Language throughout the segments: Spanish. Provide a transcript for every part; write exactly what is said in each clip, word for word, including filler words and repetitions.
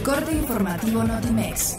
Corte informativo Notimex.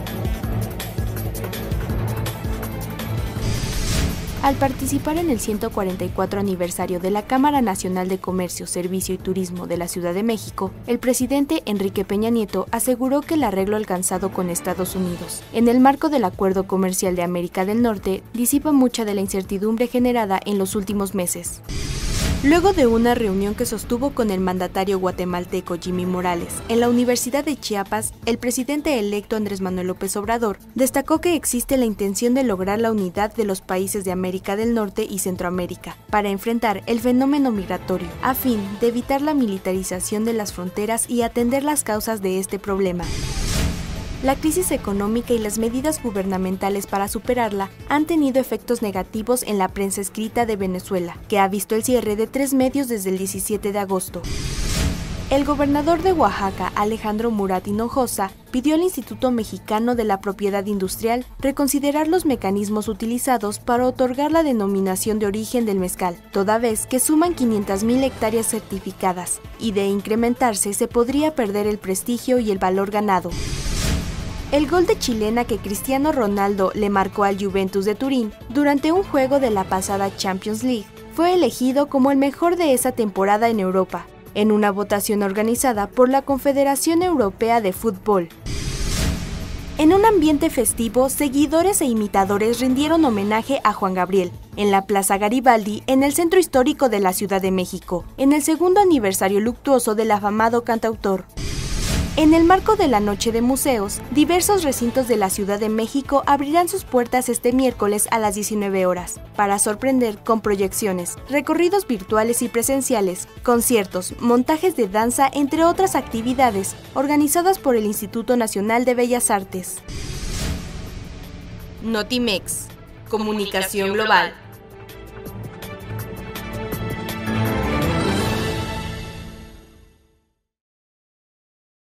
Al participar en el ciento cuarenta y cuatro aniversario de la Cámara Nacional de Comercio, Servicio y Turismo de la Ciudad de México, el presidente Enrique Peña Nieto aseguró que el arreglo alcanzado con Estados Unidos, en el marco del Acuerdo Comercial de América del Norte, disipa mucha de la incertidumbre generada en los últimos meses. Luego de una reunión que sostuvo con el mandatario guatemalteco Jimmy Morales en la Universidad de Chiapas, el presidente electo Andrés Manuel López Obrador destacó que existe la intención de lograr la unidad de los países de América del Norte y Centroamérica para enfrentar el fenómeno migratorio, a fin de evitar la militarización de las fronteras y atender las causas de este problema. La crisis económica y las medidas gubernamentales para superarla han tenido efectos negativos en la prensa escrita de Venezuela, que ha visto el cierre de tres medios desde el diecisiete de agosto. El gobernador de Oaxaca, Alejandro Murat Hinojosa, pidió al Instituto Mexicano de la Propiedad Industrial reconsiderar los mecanismos utilizados para otorgar la denominación de origen del mezcal, toda vez que suman quinientas mil hectáreas certificadas, y de incrementarse se podría perder el prestigio y el valor ganado. El gol de chilena que Cristiano Ronaldo le marcó al Juventus de Turín durante un juego de la pasada Champions League fue elegido como el mejor de esa temporada en Europa, en una votación organizada por la Confederación Europea de Fútbol. En un ambiente festivo, seguidores e imitadores rindieron homenaje a Juan Gabriel en la Plaza Garibaldi, en el centro histórico de la Ciudad de México, en el segundo aniversario luctuoso del afamado cantautor. En el marco de la Noche de Museos, diversos recintos de la Ciudad de México abrirán sus puertas este miércoles a las diecinueve horas, para sorprender con proyecciones, recorridos virtuales y presenciales, conciertos, montajes de danza, entre otras actividades, organizadas por el Instituto Nacional de Bellas Artes. Notimex, comunicación global.